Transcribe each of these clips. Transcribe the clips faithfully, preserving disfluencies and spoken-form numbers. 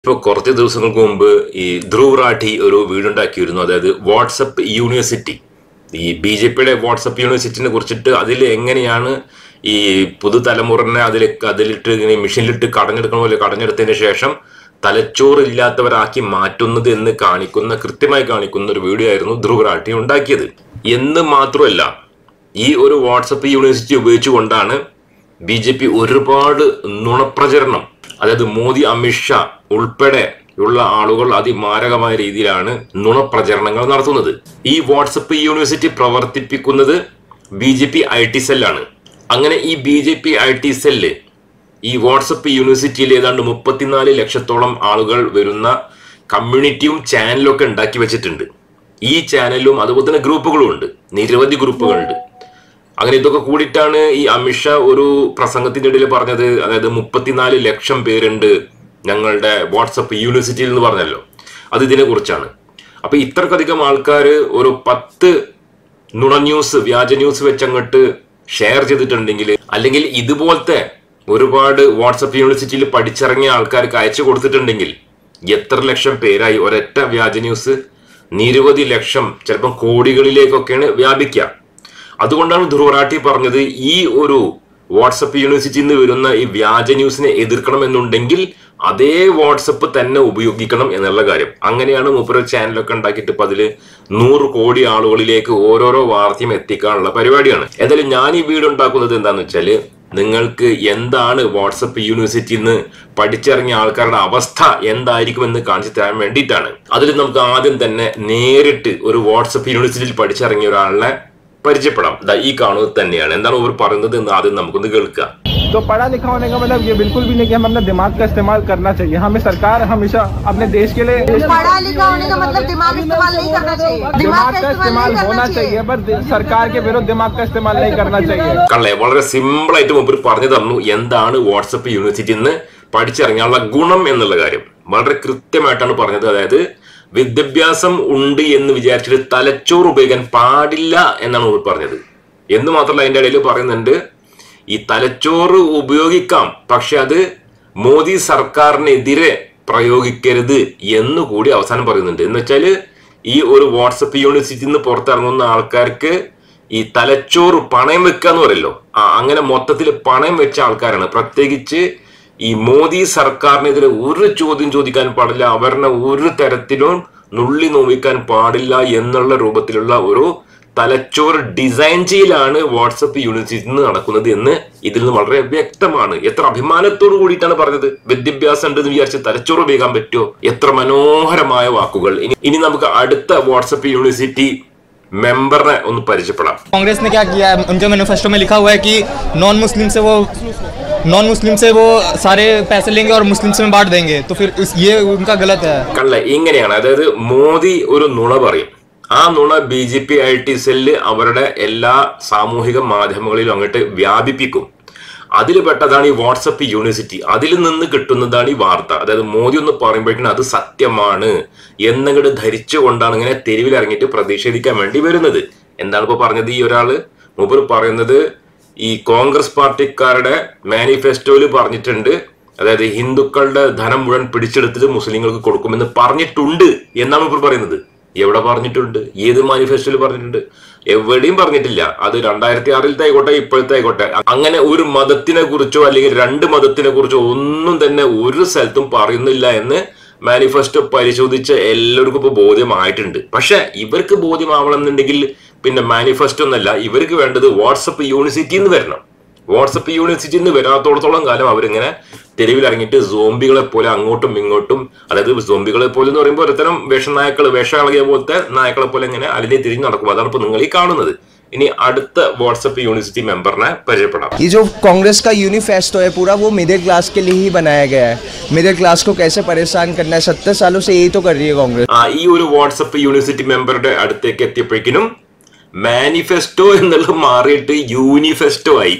ഇപ്പോൾ കുറച്ച് ദിവസങ്ങൾക്ക് മുമ്പ് ഈ ധ്രുവ് റാഠി ഒരു വീടുണ്ടാക്കിയിരുന്നു. അതായത് വാട്സപ്പ് യൂണിവേഴ്സിറ്റി, ഈ ബി ജെ പിയുടെ വാട്സപ്പ് യൂണിവേഴ്സിറ്റിനെ കുറിച്ചിട്ട് അതിൽ എങ്ങനെയാണ് ഈ പുതുതലമുറനെ അതിൽ അതിലിട്ട് ഇങ്ങനെ മെഷീനിലിട്ട് കടഞ്ഞെടുക്കണ പോലെ കടഞ്ഞെടുത്തതിന് ശേഷം തലച്ചോറില്ലാത്തവരാക്കി മാറ്റുന്നത് എന്ന് കാണിക്കുന്ന കൃത്യമായി കാണിക്കുന്ന ഒരു വീഡിയോ ആയിരുന്നു ധ്രുവ് റാഠി ഉണ്ടാക്കിയത്. എന്ന് മാത്രമല്ല, ഈ ഒരു വാട്സപ്പ് യൂണിവേഴ്സിറ്റി ഉപയോഗിച്ചുകൊണ്ടാണ് ബി ജെ പി ഒരുപാട് നുണപ്രചരണം, അതായത് മോദി അമിത്ഷാ ഉൾപ്പെടെ ഉള്ള ആളുകൾ അതിമാരകമായ രീതിയിലാണ് നുണപ്രചരണങ്ങൾ നടത്തുന്നത്. ഈ വാട്സപ്പ് യൂണിവേഴ്സിറ്റി പ്രവർത്തിപ്പിക്കുന്നത് B J P I T സെല്ലാണ്. അങ്ങനെ ഈ B J P I T cell ഈ വാട്സപ്പ് യൂണിവേഴ്സിറ്റിയിൽ ഏതാണ്ട് മുപ്പത്തിനാല് ലക്ഷത്തോളം ആളുകൾ വരുന്ന കമ്മ്യൂണിറ്റിയും ചാനലും ഒക്കെ ഉണ്ടാക്കി വെച്ചിട്ടുണ്ട്. ഈ ചാനലും അതുപോലെ തന്നെ ഗ്രൂപ്പുകളും ഉണ്ട്, നിരവധി ഗ്രൂപ്പുകളുണ്ട്. അങ്ങനെ ഇതൊക്കെ കൂടിയിട്ടാണ് ഈ അമിത്ഷാ ഒരു പ്രസംഗത്തിന്റെ ഇടയിൽ പറഞ്ഞത്. അതായത് മുപ്പത്തിനാല് ലക്ഷം പേരുണ്ട് ഞങ്ങളുടെ വാട്സപ്പ് യൂണിവേഴ്സിറ്റിയിൽ എന്ന് പറഞ്ഞല്ലോ, അത് ഇതിനെ കുറിച്ചാണ്. അപ്പൊ ഇത്രക്കധികം ആൾക്കാർ ഒരു പത്ത് നുണ ന്യൂസ്, വ്യാജ ന്യൂസ് വെച്ചങ്ങോട്ട് ഷെയർ ചെയ്തിട്ടുണ്ടെങ്കിൽ, അല്ലെങ്കിൽ ഇതുപോലത്തെ ഒരുപാട് വാട്സപ്പ് യൂണിവേഴ്സിറ്റിയിൽ പഠിച്ചിറങ്ങിയ ആൾക്കാർക്ക് അയച്ചു കൊടുത്തിട്ടുണ്ടെങ്കിൽ എത്ര ലക്ഷം പേരായി ഒരൊറ്റ വ്യാജ ന്യൂസ്? നിരവധി ലക്ഷം, ചിലപ്പം കോടികളിലേക്കൊക്കെയാണ് വ്യാപിക്കുക. അതുകൊണ്ടാണ് ധ്രുവ് റാഠി പറഞ്ഞത് ഈ ഒരു വാട്സപ്പ് യൂണിവേഴ്സിറ്റിയിൽ നിന്ന് വരുന്ന ഈ വ്യാജ ന്യൂസിനെ എതിർക്കണം എന്നുണ്ടെങ്കിൽ അതേ വാട്സപ്പ് തന്നെ ഉപയോഗിക്കണം എന്നുള്ള കാര്യം. അങ്ങനെയാണ് മൂപ്പര് ചാനലൊക്കെ ഉണ്ടാക്കിയിട്ട് ഇപ്പൊ അതില് നൂറ് കോടി ആളുകളിലേക്ക് ഓരോരോ വാർത്തയും എത്തിക്കാനുള്ള പരിപാടിയാണ്. എന്തായാലും ഞാൻ ഈ വീഡിയോ ഉണ്ടാക്കുന്നത് എന്താന്ന് വെച്ചാല്, നിങ്ങൾക്ക് എന്താണ് വാട്സപ്പ് യൂണിവേഴ്സിറ്റിയിൽ നിന്ന് പഠിച്ചിറങ്ങിയ ആൾക്കാരുടെ അവസ്ഥ എന്തായിരിക്കുമെന്ന് കാണിച്ചു തരാൻ വേണ്ടിയിട്ടാണ്. അതിൽ നമുക്ക് ആദ്യം തന്നെ നേരിട്ട് ഒരു വാട്സപ്പ് യൂണിവേഴ്സിറ്റിയിൽ പഠിച്ചിറങ്ങിയ ഒരാളെ പരിചയപ്പെടാം. ഈ കാണുന്നത് തന്നെയാണ്. എന്താണ് അവർ പറയുന്നത് എന്ന് ആദ്യം നമുക്കൊന്ന് കേൾക്കാം. तो पढ़ा लिखा होने का मतलब ये बिल्कुल भी नहीं कि हम अपना दिमाग का इस्तेमाल करना चाहिए. हमें सरकार हमेशा अपने देश के लिए पढ़ा लिखा होने का मतलब दिमाग इस्तेमाल नहीं करना चाहिए. दिमाग का इस्तेमाल होना चाहिए, पर सरकार के विरुद्ध दिमाग का इस्तेमाल नहीं करना चाहिए. കള്ളേ വളരെ സിമ്പിൾ ആയിട്ട് മുമ്പ് പറഞ്ഞു തന്നു എന്താണ് വാട്സപ്പ് യൂണിവേഴ്സിറ്റിയിൽ നിന്ന് പഠിച്ചിറങ്ങാനുള്ള ഗുണം എന്നുള്ള കാര്യം. വളരെ കൃത്യമായിട്ടാണ് പറഞ്ഞത്. അതായത് വിദ്യാഭ്യാസം ഉണ്ട് എന്ന് വിചാരിച്ചിട്ട് തലച്ചോറ് ഉപയോഗിക്കാൻ പാടില്ല എന്നാണ് അവർ പറഞ്ഞത്. എന്ന് മാത്രമല്ല, അതിന്റെ ഇടയിൽ പറയുന്നുണ്ട് ഈ തലച്ചോറ് ഉപയോഗിക്കാം, പക്ഷെ അത് മോദി സർക്കാരിനെതിരെ പ്രയോഗിക്കരുത് എന്നുകൂടി അവസാനം പറയുന്നുണ്ട്. എന്ന് വെച്ചാല് ഈ ഒരു വാട്സപ്പ് യൂണിവേഴ്സിറ്റിയിൽ നിന്ന് പുറത്തിറങ്ങുന്ന ആൾക്കാർക്ക് ഈ തലച്ചോറ് പണയം വെക്കുക എന്ന് പറയല്ലോ, ആ അങ്ങനെ മൊത്തത്തിൽ പണയം വെച്ച ആൾക്കാരാണ്. പ്രത്യേകിച്ച് ഈ മോദി സർക്കാരിനെതിരെ ഒരു ചോദ്യം ചോദിക്കാൻ പാടില്ല, അവരുടെ ഒരു തരത്തിലും നുള്ളി നോവിക്കാൻ പാടില്ല എന്നുള്ള രൂപത്തിലുള്ള ഒരു തലച്ചോറ് ഡിസൈൻ ചെയ്യലാണ് വാട്സപ്പ് യൂണിവേഴ്സിറ്റിയിൽ നിന്ന് നടക്കുന്നത് എന്ന് ഇതിൽ നിന്ന് വളരെ വ്യക്തമാണ്. എത്ര അഭിമാനത്തോടു കൂടിയിട്ടാണ് പറഞ്ഞത്. വിദ്യാഭ്യാസം ഉണ്ടെന്ന് വിചാരിച്ച് തലച്ചോറ് ഉപയോഗിക്കാൻ പറ്റുമോ? എത്ര മനോഹരമായ വാക്കുകൾ. ഇനി ഇനി നമുക്ക് അടുത്ത വാട്സപ്പ് യൂണിവേഴ്സിറ്റി മെമ്പറിനെ ഒന്ന് പരിചയപ്പെടാം. कांग्रेस ने क्या किया है, उनके मैनिफेस्टो में लिखा हुआ है कि नॉन मुस्लिम से वो नॉन मुस्लिम से वो सारे पैसे लेंगे और मुस्लिम से बांट देंगे, तो फिर इस ये उनका गलत है. കണ്ടല്ലേ, ഇങ്ങനെയാണ്. അതായത് മോദി ഒരു നുണ പറയും, ആ നുണ B J P I T cell അവരുടെ എല്ലാ സാമൂഹിക മാധ്യമങ്ങളിലും അങ്ങോട്ട് വ്യാപിപ്പിക്കും. അതിൽ പെട്ടതാണ് ഈ വാട്സപ്പ് യൂണിവേഴ്സിറ്റി. അതിൽ നിന്ന് കിട്ടുന്നതാണ് ഈ വാർത്ത. അതായത് മോദി ഒന്ന് പറയുമ്പോഴേക്കും അത് സത്യമാണ് എന്നങ്ങോട്ട് ധരിച്ചുകൊണ്ടാണ് ഇങ്ങനെ തെരുവിൽ ഇറങ്ങിയിട്ട് പ്രതിഷേധിക്കാൻ വേണ്ടി വരുന്നത്. എന്താണ് ഇപ്പൊ പറഞ്ഞത് ഈ ഒരാള്? മൂപ്പർ പറയുന്നത് ഈ കോൺഗ്രസ് പാർട്ടിക്കാരുടെ മാനിഫെസ്റ്റോയിൽ പറഞ്ഞിട്ടുണ്ട്, അതായത് ഹിന്ദുക്കളുടെ ധനം മുഴുവൻ പിടിച്ചെടുത്തിട്ട് മുസ്ലിങ്ങൾക്ക് കൊടുക്കുമെന്ന് പറഞ്ഞിട്ടുണ്ട് എന്നാണ് മൂപ്പർ പറയുന്നത്. എവിടെ പറഞ്ഞിട്ടുണ്ട്? ഏത് മാനിഫെസ്റ്റോയിൽ പറഞ്ഞിട്ടുണ്ട്? എവിടെയും പറഞ്ഞിട്ടില്ല. അത് രണ്ടായിരത്തി ആറിലത്തെ ആയിക്കോട്ടെ ഇപ്പോഴത്തെ ആയിക്കോട്ടെ, അങ്ങനെ ഒരു മതത്തിനെ കുറിച്ചോ അല്ലെങ്കിൽ രണ്ട് മതത്തിനെ കുറിച്ചോ ഒന്നും തന്നെ ഒരു സ്ഥലത്തും പറയുന്നില്ല എന്ന് മാനിഫെസ്റ്റോ പരിശോധിച്ച എല്ലാവർക്കും ഇപ്പൊ ബോധ്യമായിട്ടുണ്ട്. പക്ഷെ ഇവർക്ക് ബോധ്യമാവണമെന്നുണ്ടെങ്കിൽ പിന്നെ മാനിഫെസ്റ്റോ എന്നല്ല, ഇവർക്ക് വേണ്ടത് വാട്സപ്പ് യൂണിവേഴ്സിറ്റിയിൽ നിന്ന് വരണം. വാട്സപ്പ് യൂണിവേഴ്സിറ്റിയിൽ നിന്ന് വരാത്തോടത്തോളം കാലം അവരിങ്ങനെ തെരുവിൽ ഇറങ്ങിയിട്ട് സോംബികളെ പോലെ അങ്ങോട്ടും ഇങ്ങോട്ടും, അതായത് സോംബികളെ പോലെ എന്ന് പറയുമ്പോൾ ഒരുതരം വേഷനായക്കൾ, വേഷകളകിയ പോലത്തെ നായക്കളെ പോലെ ഇങ്ങനെ അലിനെ തിരിഞ്ഞ് നടക്കും. അതാണ് ഇപ്പൊ നിങ്ങൾ ഈ കാണുന്നത്. ഇനി അടുത്ത വാട്സപ്പ് യൂണിവേഴ്സിറ്റി മെമ്പറിനെ പരിചയപ്പെടാം. ये जो कांग्रेस का यूनिफेस्टो है पूरा, वो मिडिल क्लास के लिए ही बनाया गया है. मिडिल क्लास को कैसे परेशान करना है, सत्तर सालों से यही तो कर रही है कांग्रेस. ആ ഈ ഒരു വാട്സപ്പ് യൂണിവേഴ്സിറ്റി മെമ്പറുടെ അടുത്തേക്ക് എത്തിയപ്പോഴേക്കിനും മാനിഫെസ്റ്റോ എന്നുള്ളത് മാറിയിട്ട് യൂണിഫെസ്റ്റോ ആയി.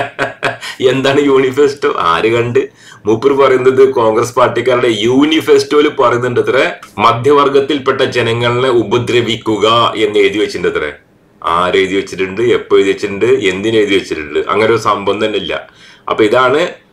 എന്താണ് യൂണിഫെസ്റ്റോ? ആര് കണ്ട്? മൂപ്പർ പറയുന്നത് കോൺഗ്രസ് പാർട്ടിക്കാരുടെ യൂണിഫെസ്റ്റോയിൽ പറയുന്നുണ്ട് അത്ര മധ്യവർഗത്തിൽപ്പെട്ട ജനങ്ങളെ ഉപദ്രവിക്കുക എന്ന് എഴുതി വെച്ചിട്ടുണ്ട് അത്ര. ആരെഴുതി വെച്ചിട്ടുണ്ട്, എപ്പോ എഴുതി വെച്ചിട്ടുണ്ട്, എന്തിനെഴുതി വെച്ചിട്ടുണ്ട്, അങ്ങനെ ഒരു സംഭവം തന്നെ ഇല്ല. അപ്പൊ ഇതാണ്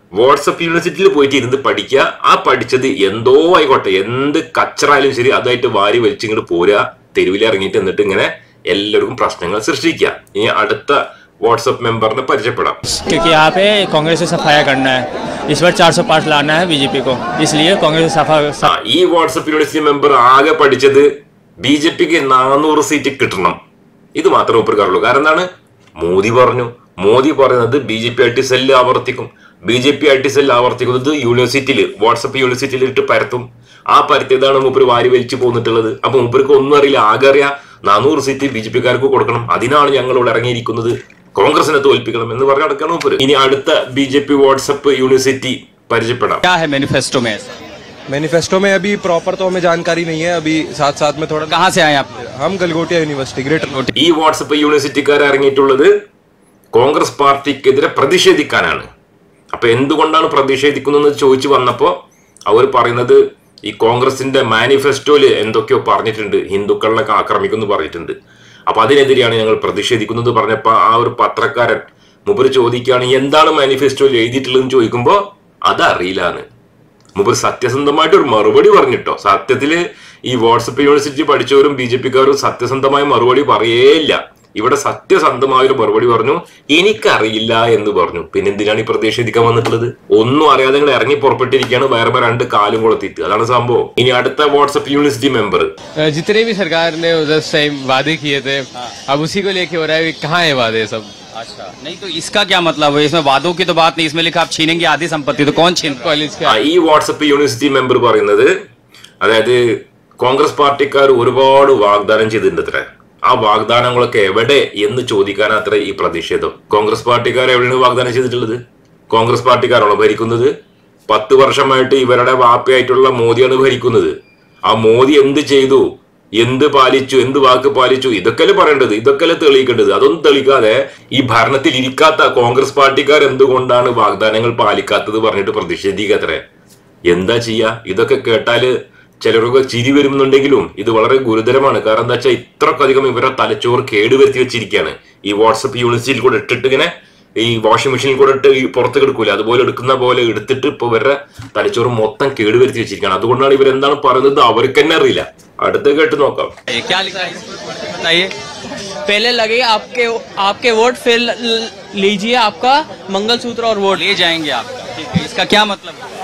വാട്സപ്പ് യൂണിവേഴ്സിറ്റിയിൽ പോയിട്ട് ഇരുന്ന് പഠിക്കുക. ആ പഠിച്ചത് എന്തോ ആയിക്കോട്ടെ, എന്ത് കച്ചറായാലും ശരി, അതായിട്ട് വാരി വലിച്ചിങ്ങോട്ട് പോരുക, തെരുവിൽ ഇറങ്ങിയിട്ട് എന്നിട്ട് ഇങ്ങനെ എല്ലാവർക്കും പ്രശ്നങ്ങൾ സൃഷ്ടിക്കുക. ഇനി അടുത്ത വാട്സപ്പ് മെമ്പറിനെ പരിചയപ്പെടാം. क्योंकि यहाँ पे कांग्रेस से सफाया करना है, इस बार चार सौ पाँच लाना है बीजेपी को, इसलिए कांग्रेस से सफा ആ, ഈ വാട്സപ്പ് യൂണിവേഴ്സിറ്റി മെമ്പർ ആകെ പഠിച്ചത് ബി ജെ പിക്ക് നാനൂറ് സീറ്റ് കിട്ടണം, ഇത് മാത്രമേ ഉപകാരമുള്ളൂ. കാരണം എന്താണ്? മോദി പറഞ്ഞു. മോദി പറയുന്നത് B J P I T cell ആവർത്തിക്കും. B J P I T cell ആവർത്തിക്കുന്നത് യൂണിവേഴ്സിറ്റിയിൽ, വാട്സപ്പ് യൂണിവേഴ്സിറ്റിയിൽ ഇട്ട് പരത്തും. ആ പരത്തിയതാണ് മൂപ്പര് വാരി വലിച്ചു പോന്നിട്ടുള്ളത്. അപ്പൊ മൂപ്പർക്ക് ഒന്നും അറിയില്ല. ആകെ അറിയാം നാനൂറ് സീറ്റ് ബി ജെ പിക്കാർക്ക് കൊടുക്കണം, അതിനാണ് ഞങ്ങൾ ഇവിടെ ഇറങ്ങിയിരിക്കുന്നത്, കോൺഗ്രസിനെ തോൽപ്പിക്കണം എന്ന് പറഞ്ഞ് നടക്കണം മൂപ്പര്. ഇനി അടുത്ത B J P WhatsApp university പരിചയപ്പെടാം. क्या है मैनिफेस्टो में? मैनिफेस्टो में अभी प्रॉपर तो हमें जानकारी नहीं है, अभी साथ साथ में थोड़ा। कहाँ से आए आप? हम गलगोटिया यूनिवर्सिटी, ग्रेटर ഈ വാട്സപ്പ് യൂണിവേഴ്സിറ്റിക്കാർ ഇറങ്ങിയിട്ടുള്ളത് കോൺഗ്രസ് പാർട്ടിക്കെതിരെ പ്രതിഷേധിക്കാനാണ്. അപ്പൊ എന്തുകൊണ്ടാണ് പ്രതിഷേധിക്കുന്നത് ചോദിച്ചു വന്നപ്പോ അവർ പറയുന്നത് ഈ കോൺഗ്രസിന്റെ മാനിഫെസ്റ്റോയില് എന്തൊക്കെയോ പറഞ്ഞിട്ടുണ്ട്, ഹിന്ദുക്കളെ ആക്രമിക്കുന്നു പറഞ്ഞിട്ടുണ്ട്. അപ്പൊ അതിനെതിരെയാണ് ഞങ്ങൾ പ്രതിഷേധിക്കുന്നത് പറഞ്ഞപ്പോ ആ ഒരു പത്രക്കാരൻ മുമ്പ് ചോദിക്കുകയാണ് എന്താണ് മാനിഫെസ്റ്റോയിൽ എഴുതിയിട്ടുള്ളതെന്ന് ചോദിക്കുമ്പോ അതറിയില്ലാന്ന്. മുമ്പ് സത്യസന്ധമായിട്ട് ഒരു മറുപടി പറഞ്ഞിട്ടോ. സത്യത്തില് ഈ വാട്സപ്പ് യൂണിവേഴ്സിറ്റി പഠിച്ചവരും ബി ജെ പിക്കാരും സത്യസന്ധമായ മറുപടി പറയേയില്ല. ഇവിടെ സത്യസന്ധമായ ഒരു മറുപടി പറഞ്ഞു, എനിക്കറിയില്ല എന്ന് പറഞ്ഞു. പിന്നെ എന്തിനാണ് ഈ പ്രതിഷേധിക്കാൻ വന്നിട്ടുള്ളത്? ഒന്നും അറിയാതെ നിങ്ങൾ ഇറങ്ങി പുറപ്പെട്ടിരിക്കുകയാണ്, വേറെ രണ്ട് കാലും കൊളത്തിയിട്ട്. അതാണ് സംഭവം. ഇനി അടുത്ത വാട്സപ്പ് യൂണിവേഴ്സിറ്റി മെമ്പർ. जितने भी सरकार ने उधर से वादे किए थे, अब उसी को लेके हो रहा है, कहाँ है वादे सब? अच्छा, नहीं तो इसका क्या मतलब है? इसमें वादों की तो बात नहीं, इसमें लिखा आप छीनेंगे आधी संपत्ति, तो कौन छीन? कॉलेज के ഈ വാട്സപ്പ് യൂണിവേഴ്സിറ്റി മെമ്പർ പറയുന്നത്, അതായത് കോൺഗ്രസ് പാർട്ടിക്കാർ ഒരുപാട് വാഗ്ദാനം ചെയ്തിട്ടുണ്ട് അത്ര. ആ വാഗ്ദാനങ്ങളൊക്കെ എവിടെ എന്ന് ചോദിക്കാനത്ര ഈ പ്രതിഷേധം. കോൺഗ്രസ് പാർട്ടിക്കാർ എവിടെയാണ് വാഗ്ദാനം ചെയ്തിട്ടുള്ളത്? കോൺഗ്രസ് പാർട്ടിക്കാരാണോ ഭരിക്കുന്നത്? പത്ത് വർഷമായിട്ട് ഇവരുടെ വാപ്പയായിട്ടുള്ള മോദിയാണ് ഭരിക്കുന്നത്. ആ മോദി എന്ത് ചെയ്തു, എന്ത് പാലിച്ചു, എന്ത് വാക്ക് പാലിച്ചു, ഇതൊക്കെയല്ലേ പറയേണ്ടത്, ഇതൊക്കെയല്ലേ തെളിയിക്കേണ്ടത്. അതൊന്നും തെളിയിക്കാതെ ഈ ഭരണത്തിൽ ഇരിക്കാത്ത കോൺഗ്രസ് പാർട്ടിക്കാർ എന്തുകൊണ്ടാണ് വാഗ്ദാനങ്ങൾ പാലിക്കാത്തത് പറഞ്ഞിട്ട് പ്രതിഷേധിക്കത്രേ. എന്താ ചെയ്യാ? ഇതൊക്കെ കേട്ടാല് ചിലർക്ക് ചിരി വരുന്നുണ്ടെങ്കിലും ഇത് വളരെ ഗുരുതരമാണ്. കാരണം എന്താ വെച്ചാൽ ഇത്രക്കധികം ഇവരെ തലച്ചോറ് കേടുവരുത്തി വെച്ചിരിക്കുകയാണ്. ഈ വാട്സപ്പ് യൂണിവേഴ്സിറ്റിയിൽ കൂടെ ഇട്ടിട്ട് ഇങ്ങനെ ഈ വാഷിംഗ് മെഷീനിൽ കൂടെ ഇട്ട് ഈ പുറത്ത് എടുക്കൂല, അതുപോലെ എടുക്കുന്ന പോലെ എടുത്തിട്ട് ഇപ്പൊ ഇവരുടെ തലച്ചോറ് മൊത്തം കേടുവരുത്തി വെച്ചിരിക്കുകയാണ്. അതുകൊണ്ടാണ് ഇവരെന്താണ് പറയുന്നത് അവർക്ക് തന്നെ അറിയില്ല. അടുത്ത കേട്ട് നോക്കാം. क्या लिखा है बताइए? पहले लगे आपके आपके वोट, फिर लीजिए आपका मंगलसूत्र और वोट ले जाएंगे आपका, ठीक है। इसका क्या मतलब है?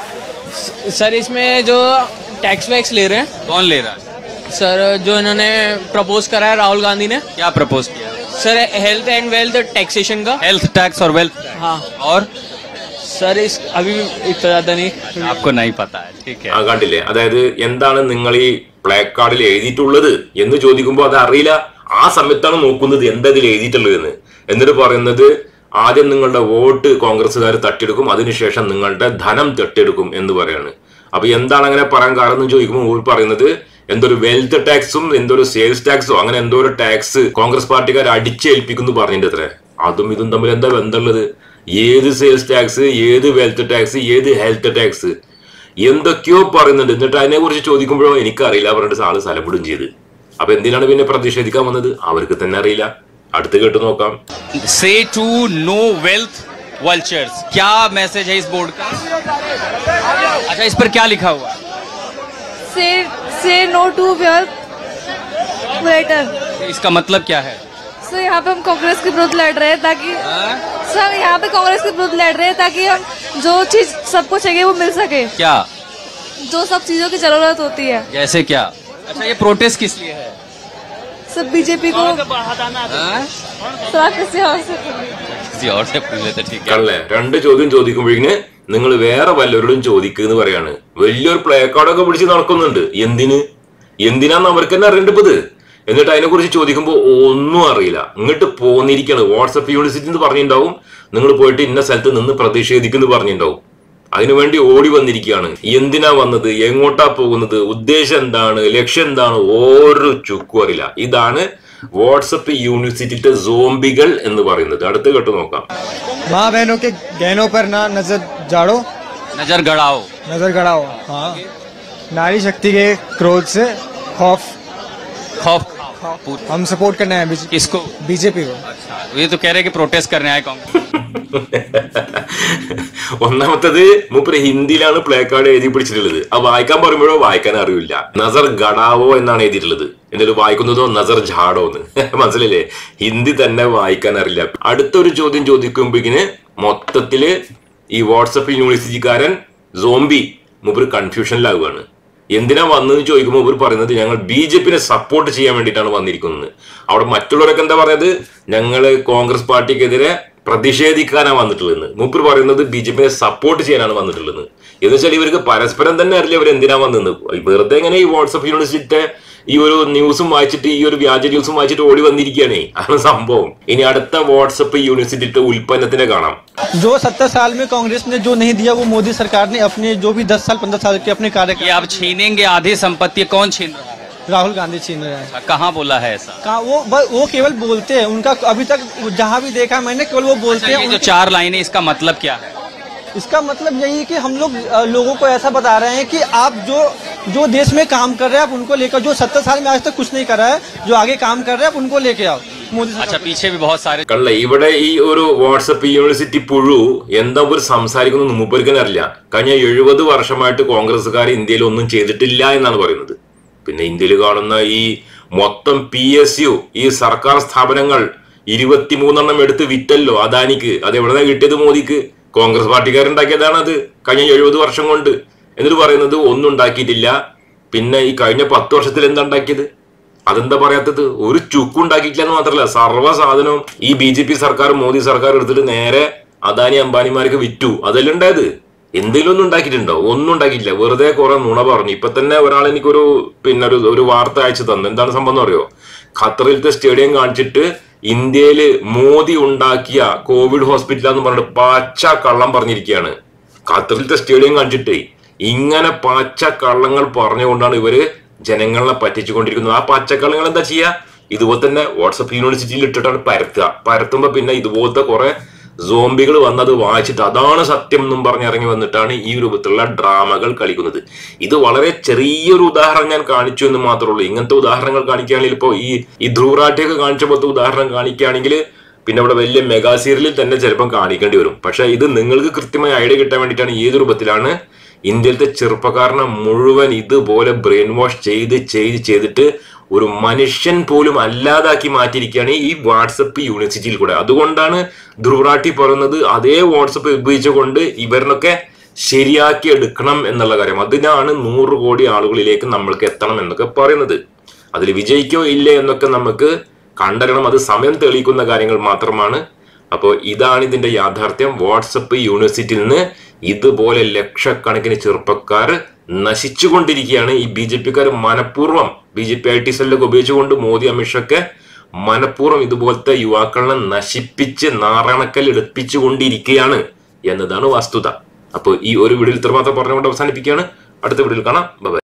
सर इसमें जो टैक्स वैक्स ले रहे हैं, कौन ले रहा है? सर जो इन्होंने प्रपोज करा है राहुल गांधी ने, क्या प्रपोज किया? Sir health and wealth taxation का। हेल्थ टैक्स और वेल्थ? हाँ। और सर इस अभी इतना ज्यादा नहीं, आपको नहीं पता है, ठीक है। ആ കണ്ടില്ലേ, അതായത് എന്താണ് നിങ്ങൾ ഈ പ്ലേ കാർഡിൽ എഴുതിയിട്ടുള്ളത് എന്ന് ചോദിക്കുമ്പോൾ അത് അറിയില്ല. ആ സമയത്താണ് നോക്കുന്നത് എന്താ ഇതിൽ എഴുതിയിട്ടുള്ളത് എന്ന്. എന്നിട്ട് പറയുന്നത് ആദ്യം നിങ്ങളുടെ വോട്ട് കോൺഗ്രസ്സുകാർ തട്ടിയെടുക്കും, അതിനുശേഷം നിങ്ങളുടെ ധനം തട്ടിയെടുക്കും എന്ന് പറയാണ്. അപ്പൊ എന്താണ് അങ്ങനെ പറയാൻ കാരണം എന്ന് ചോദിക്കുമ്പോൾ ഊർ പറയുന്നത് എന്തൊരു വെൽത്ത് ടാക്സും എന്തൊരു സെയിൽസ് ടാക്സോ അങ്ങനെ എന്തോ ഒരു ടാക്സ് കോൺഗ്രസ് പാർട്ടിക്കാർ അടിച്ചേൽപ്പിക്കുന്നു പറഞ്ഞിട്ട് അത്ര. അതും ഇതും തമ്മിൽ എന്താ ബന്ധമുള്ളത്? ഏത് സെയിൽസ് ടാക്സ്, ഏത് വെൽത്ത് ടാക്സ്, ഏത് ഹെൽത്ത് ടാക്സ്, എന്തൊക്കെയോ പറയുന്നുണ്ട്. എന്നിട്ട് അതിനെ കുറിച്ച് ചോദിക്കുമ്പോഴോ എനിക്കറിയില്ല പറഞ്ഞിട്ട് ആള് സ്ഥലപ്പെടും ചെയ്ത്. അപ്പൊ എന്തിനാണ് പിന്നെ പ്രതിഷേധിക്കാൻ വന്നത്? അവർക്ക് തന്നെ അറിയില്ല. അടുത്ത് കേട്ട് നോക്കാം. से टू नो वेल्थ वल्चर्स, क्या मैसेज है इस बोर्ड का? अच्छा, इस पर क्या लिखा हुआ? से से नो टू वेल्थ वेटर। इसका मतलब क्या है? सर यहाँ पे हम कांग्रेस के विरुद्ध लड़ रहे हैं ताकि सर यहाँ पे कांग्रेस के विरुद्ध लड़ रहे हैं ताकि हम जो चीज सबको चाहिए वो मिल सके, क्या जो सब चीजों की जरूरत होती है। जैसे क्या? अच्छा, ये प्रोटेस्ट किस लिए है? सब बीजेपी को हाँ? सर किसी और से किसी और से पूछ लेते, ठीक है। കണ്ടല്ലേ, രണ്ട് ചോദ്യം ചോദിക്കുമ്പോഴേക്കിന് നിങ്ങൾ വേറെ വല്ലവരോടും ചോദിക്കുന്നു പറയാണ്. വലിയൊരു പ്ലേ കാർഡൊക്കെ പിടിച്ച് നടക്കുന്നുണ്ട്. എന്തിന് എന്തിനാന്ന് അവർക്ക് തന്നെ അറിയേണ്ടത്. എന്നിട്ട് അതിനെ കുറിച്ച് ചോദിക്കുമ്പോൾ ഒന്നും അറിയില്ല. ഇങ്ങോട്ട് പോന്നിരിക്കാണ്. വാട്സപ്പ് യൂണിവേഴ്സിറ്റി എന്ന് പറഞ്ഞിട്ടുണ്ടാവും, നിങ്ങൾ പോയിട്ട് ഇന്ന സ്ഥലത്ത് നിന്ന് പ്രതിഷേധിക്കുന്നു പറഞ്ഞിട്ടുണ്ടാവും. അതിനുവേണ്ടി ഓടി വന്നിരിക്കുകയാണ്. എന്തിനാ വന്നത്, എങ്ങോട്ടാ പോകുന്നത്, ഉദ്ദേശം എന്താണ്, ലക്ഷ്യം എന്താണ്, ഓരോ ചുക്കും അറിയില്ല. ഇതാണ് വാട്സപ്പ് യൂണിവേഴ്സിറ്റിയുടെ സോംബികൾ എന്ന് പറയുന്നത്. അടുത്ത് കേട്ട് നോക്കാം. माँ बहनों के गहनों पर ना नजर जाड़ो, नजर गड़ाओ, नजर गड़ाओ। हाँ, नारी शक्ति के क्रोध से खौफ खौफ खाओ। हम सपोर्ट करना है किसको? बीजेपी को। अच्छा, ये तो कह रहे हैं कि प्रोटेस्ट करने आए कांग्रेस। ഒന്നാമത്തത് മൂപ്പര് ഹിന്ദിയിലാണ് പ്ലേ കാർഡ് എഴുതി പിടിച്ചിട്ടുള്ളത്. ആ വായിക്കാൻ പറയുമ്പോഴോ വായിക്കാൻ അറിയില്ല. നസർ ഗഡാവോ എന്നാണ് എഴുതിയിട്ടുള്ളത്. എന്നിട്ട് വായിക്കുന്നതോ നസർ ജാഡോ എന്ന്. മനസ്സിലല്ലേ? ഹിന്ദി തന്നെ വായിക്കാൻ അറിയില്ല. അടുത്തൊരു ചോദ്യം ചോദിക്കുമ്പോഴേക്കിന് മൊത്തത്തില് ഈ വാട്സപ്പ് യൂണിവേഴ്സിറ്റിക്കാരൻ സോംബി മൂപ്പര് കൺഫ്യൂഷനിലാവുകയാണ്. എന്തിനാ വന്നതെന്ന് ചോദിക്കുമ്പോൾ ഇവർ പറയുന്നത് ഞങ്ങൾ ബി ജെ പിനെ സപ്പോർട്ട് ചെയ്യാൻ വേണ്ടിയിട്ടാണ് വന്നിരിക്കുന്നത്. അവിടെ മറ്റുള്ളവരൊക്കെ എന്താ പറയുന്നത്, ഞങ്ങൾ കോൺഗ്രസ് പാർട്ടിക്കെതിരെ പ്രതിഷേധിക്കാനാണ് വന്നിട്ടുള്ളത്. മൂപ്പർ പറയുന്നത് ബി ജെ പിനെ സപ്പോർട്ട് ചെയ്യാനാണ് വന്നിട്ടുള്ളത്. എന്ന് വെച്ചാൽ ഇവർക്ക് പരസ്പരം തന്നെ അറിയില്ല ഇവർ എന്തിനാ വന്നത്. വെറുതെ ഇങ്ങനെ ഈ വാട്സപ്പ് യൂണിവേഴ്സിറ്റിയുടെ ഈ ഒരു ന്യൂസും വായിച്ചിട്ട് ഈ ഒരു വ്യാജ ന്യൂസും വായിച്ചിട്ട് ഓടി വന്നിരിക്കുകയാണ്. ആണ് സംഭവം. ഇനി അടുത്ത വാട്സപ്പ് യൂണിവേഴ്സിറ്റിയുടെ ഉൽപ്പന്നത്തിനെ കാണാം. जो सत्तर साल में कांग्रेस ने जो नहीं दिया वो मोदी सरकार ने अपने जो भी दस साल पंद्रह साल के अपने कार्य ये आप छीनेंगे आधी संपत्ति, कौन छीन रहा है? राहुल गांधी छीन रहे हैं। कहाँ बोला है ऐसा? कहाँ वो वो केवल बोलते हैं, उनका अभी तक जहाँ भी देखा मैंने केवल वो बोलते अच्छा, हैं। ये जो चार लाइनें इसका मतलब क्या है? इसका मतलब यही है कि हम लोग लोगों को ऐसा बता रहे हैं कि आप जो जो देश में काम कर रहे हैं आप उनको लेकर, जो सत्तर साल में आज तक कुछ नहीं करा है, जो आगे काम कर रहे हैं आप उनको लेके आओ। मोदी अच्छा, पीछे भी बहुत सारे കള്ള ഇവിടെ ഈ ഒരു വാട്സപ്പ് യൂണിവേഴ്സിറ്റി പുഴു എന്താ ഒരു സംസാരിക്കുന്നത് മൂപ്പർക്കനെ അറിയില്ല. കഴിഞ്ഞ എഴുപത് വർഷമായിട്ട് കോൺഗ്രസ്സുകാർ ഇന്ത്യയിൽ ഒന്നും ചെയ്തിട്ടില്ല എന്നാണ് പറയുന്നത്. പിന്നെ ഇന്ത്യയിൽ കാണുന്ന ഈ മൊത്തം പി എസ് യു ഈ സർക്കാർ സ്ഥാപനങ്ങൾ ഇരുപത്തിമൂന്നെണ്ണം എടുത്ത് വിറ്റല്ലോ അദാനിക്ക്. അത് എവിടെ കിട്ടിയത്? മോദിക്ക്. കോൺഗ്രസ് പാർട്ടിക്കാരുണ്ടാക്കിയതാണ് അത് കഴിഞ്ഞ എഴുപത് വർഷം കൊണ്ട്. എന്നിട്ട് പറയുന്നത് ഒന്നും ഉണ്ടാക്കിയിട്ടില്ല. പിന്നെ ഈ കഴിഞ്ഞ പത്ത് വർഷത്തിൽ എന്താ ഉണ്ടാക്കിയത്? അതെന്താ പറയാത്തത്? ഒരു ചുക്കുണ്ടാക്കിയിട്ടില്ല എന്ന് മാത്രമല്ല സർവ്വ സാധനവും ഈ ബി ജെ പി സർക്കാർ മോദി സർക്കാർ എടുത്തിട്ട് നേരെ അദാനി അംബാനിമാർക്ക് വിറ്റു. അതെല്ലാം ഉണ്ടായത്. എന്തെങ്കിലും ഒന്നും ഉണ്ടാക്കിയിട്ടുണ്ടോ? ഒന്നും ഉണ്ടാക്കിയിട്ടില്ല. വെറുതെ കുറെ നുണ പറഞ്ഞു. ഇപ്പൊ തന്നെ ഒരാൾ എനിക്കൊരു പിന്നെ ഒരു ഒരു വാർത്ത അയച്ചു തന്നു. എന്താണ് സംഭവം എന്ന് അറിയോ? ഖത്തറിലത്തെ സ്റ്റേഡിയം കാണിച്ചിട്ട് ഇന്ത്യയില് മോദി ഉണ്ടാക്കിയ കോവിഡ് ഹോസ്പിറ്റലാന്ന് പറഞ്ഞിട്ട് പച്ച കള്ളം പറഞ്ഞിരിക്കുകയാണ്. ഖത്തറിലത്തെ സ്റ്റേഡിയം കാണിച്ചിട്ട് ഇങ്ങനെ പച്ച കള്ളങ്ങൾ പറഞ്ഞുകൊണ്ടാണ് ഇവര് ജനങ്ങളെ പറ്റിച്ചുകൊണ്ടിരിക്കുന്നത്. ആ പച്ചക്കള്ളങ്ങൾ എന്താ ചെയ്യുക? ഇതുപോലെ തന്നെ വാട്സപ്പ് യൂണിവേഴ്സിറ്റിയിൽ ഇട്ടിട്ടാണ് പരത്തുക. പരത്തുമ്പോ പിന്നെ ഇതുപോലത്തെ കുറെ സോംബികൾ വന്നത് വായിച്ചിട്ട് അതാണ് സത്യം എന്നും പറഞ്ഞിറങ്ങി വന്നിട്ടാണ് ഈ രൂപത്തിലുള്ള ഡ്രാമകൾ കളിക്കുന്നത്. ഇത് വളരെ ചെറിയൊരു ഉദാഹരണം ഞാൻ കാണിച്ചു എന്ന് മാത്രമേ ഉള്ളൂ. ഇങ്ങനത്തെ ഉദാഹരണങ്ങൾ കാണിക്കുകയാണെങ്കിൽ ഇപ്പോ ഈ ഈ ധ്രുവറാട്ടിയൊക്കെ കാണിച്ച പോലത്തെ ഉദാഹരണം കാണിക്കുകയാണെങ്കിൽ പിന്നെ ഇവിടെ വലിയ മെഗാ സീരിയലിൽ തന്നെ ചിലപ്പം കാണിക്കേണ്ടി വരും. പക്ഷെ ഇത് നിങ്ങൾക്ക് കൃത്യമായി ഐഡിയ കിട്ടാൻ വേണ്ടിയിട്ടാണ് ഏത് രൂപത്തിലാണ് ഇന്ത്യയിലത്തെ ചെറുപ്പക്കാരനെ മുഴുവൻ ഇതുപോലെ ബ്രെയിൻ വാഷ് ചെയ്ത് ചെയ്ത് ചെയ്തിട്ട് ഒരു മനുഷ്യൻ പോലും അല്ലാതാക്കി മാറ്റിയിരിക്കുകയാണ് ഈ വാട്സപ്പ് യൂണിവേഴ്സിറ്റിയിൽ കൂടെ. അതുകൊണ്ടാണ് ധ്രുവറാട്ടി പറയുന്നത് അതേ വാട്സപ്പ് ഉപയോഗിച്ചുകൊണ്ട് ഇവരിനൊക്കെ ശരിയാക്കി എടുക്കണം എന്നുള്ള കാര്യം. അതിനാണ് നൂറ് കോടി ആളുകളിലേക്ക് നമ്മൾക്ക് എത്തണം എന്നൊക്കെ പറയുന്നത്. അതിൽ വിജയിക്കോ ഇല്ലേ എന്നൊക്കെ നമുക്ക് കണ്ടറിയണം. അത് സമയം തെളിയിക്കുന്ന കാര്യങ്ങൾ മാത്രമാണ്. അപ്പോൾ ഇതാണ് ഇതിന്റെ യാഥാർത്ഥ്യം. വാട്സപ്പ് യൂണിവേഴ്സിറ്റിയിൽ നിന്ന് ഇതുപോലെ ലക്ഷക്കണക്കിന് ചെറുപ്പക്കാർ നശിച്ചുകൊണ്ടിരിക്കുകയാണ്. ഈ ബി ജെ പിക്കാർ മനഃപൂർവ്വം B J P I T സെല്ലൊക്കെ ഉപയോഗിച്ചുകൊണ്ട് മോദി അമിത്ഷൊക്കെ മനഃപൂർവ്വം ഇതുപോലത്തെ യുവാക്കളെ നശിപ്പിച്ച് നാറാണക്കൽ എടുപ്പിച്ചുകൊണ്ടിരിക്കുകയാണ് എന്നതാണ് വസ്തുത. അപ്പോൾ ഈ ഒരു വീഡിയോയിൽ ഇത്രമാത്രം പറഞ്ഞുകൊണ്ട് അവസാനിപ്പിക്കുകയാണ്. അടുത്ത വീഡിയോയിൽ കാണാം. ബൈ.